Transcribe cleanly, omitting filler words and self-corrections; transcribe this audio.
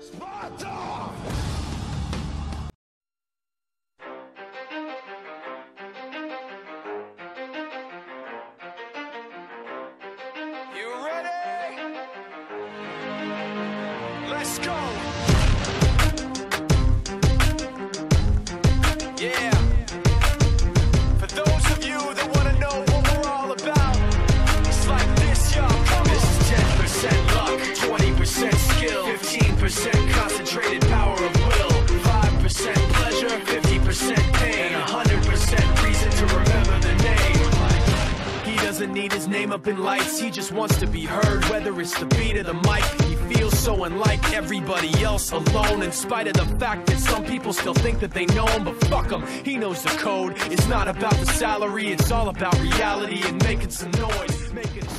Sparta! You ready? Let's go! Yeah. For those of you that want to know what we're all about, it's like this, y'all. This is 10% luck, 20% skill, 15% concentrated power of will, 5% pleasure, 50% pain, and 100% reason to remember the name. He doesn't need his name up in lights, he just wants to be heard, whether it's the beat or the mic. He feels so unlike everybody else, alone, in spite of the fact that some people still think that they know him, but fuck him, he knows the code. It's not about the salary, it's all about reality and making some noise, making